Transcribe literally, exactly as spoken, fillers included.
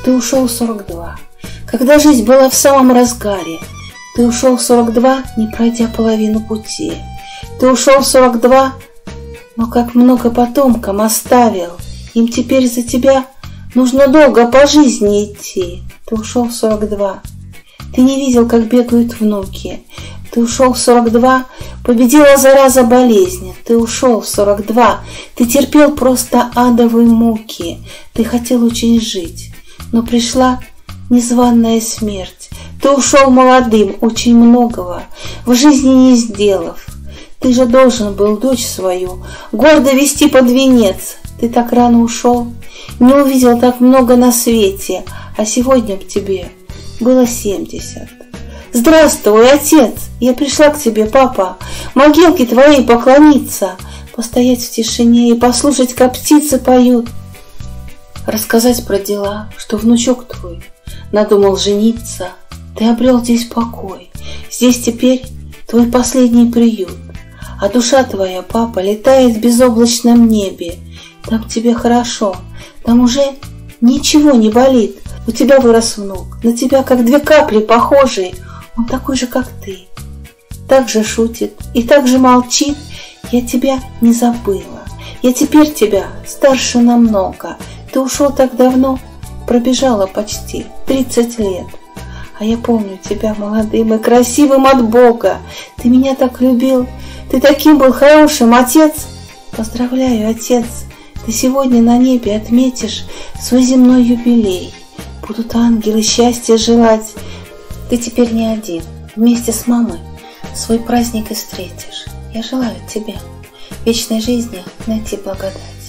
Ты ушел в сорок два, когда жизнь была в самом разгаре. Ты ушел в сорок два, не пройдя половину пути. Ты ушел в сорок два, но как много потомкам оставил. Им теперь за тебя нужно долго по жизни идти. Ты ушел в сорок два, ты не видел, как бегают внуки. Ты ушел в сорок два, победила зараза болезни. Ты ушел в сорок два, ты терпел просто адовые муки. Ты хотел очень жить, но пришла незваная смерть. Ты ушел молодым, очень многого в жизни не сделав. Ты же должен был дочь свою гордо вести под венец. Ты так рано ушел, не увидел так много на свете, а сегодня б тебе было семьдесят. Здравствуй, отец! Я пришла к тебе, папа, могилке твоей поклониться, постоять в тишине и послушать, как птицы поют, рассказать про дела, что внучок твой надумал жениться. Ты обрел здесь покой, здесь теперь твой последний приют, а душа твоя, папа, летает в безоблачном небе. Там тебе хорошо, там уже ничего не болит. У тебя вырос внук, на тебя как две капли похожий. Он такой же, как ты, так же шутит и так же молчит. Я тебя не забыла, я теперь тебя старше намного. Ты ушел так давно, пробежало почти тридцать лет. А я помню тебя молодым и красивым от Бога. Ты меня так любил, ты таким был хорошим, отец. Поздравляю, отец, ты сегодня на небе отметишь свой земной юбилей. Будут ангелы счастья желать. Ты теперь не один, вместе с мамой свой праздник и встретишь. Я желаю тебе вечной жизни найти благодать.